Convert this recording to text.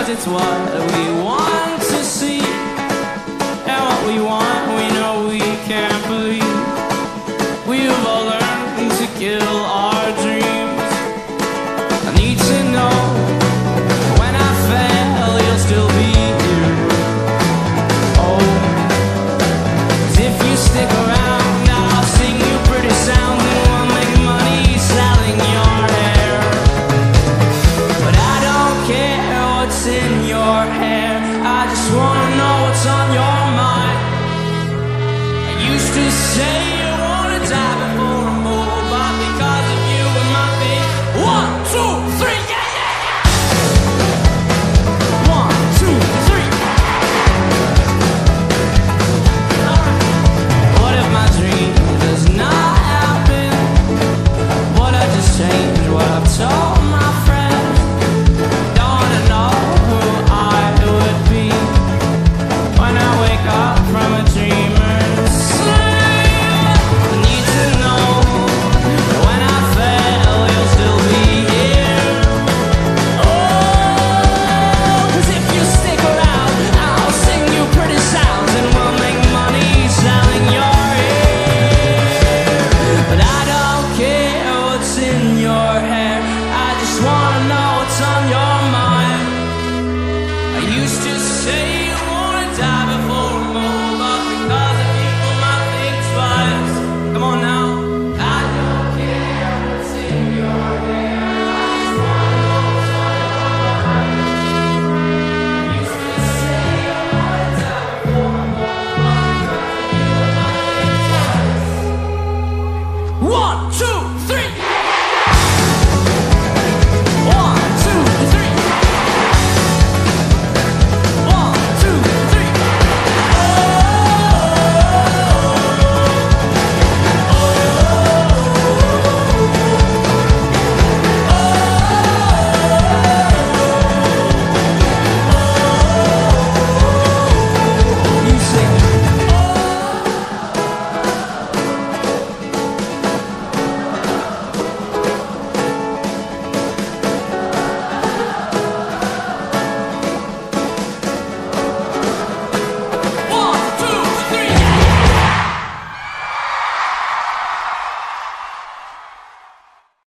it's what we want to see. And what we want, we know we can't believe. We've all learned to kill our dreams. I need to know, when I fail, you'll still be here. Oh, 'cause if you stick around, I'll sing you pretty sounds and we'll make money selling your hair. But I don't care what's in your hair, I just want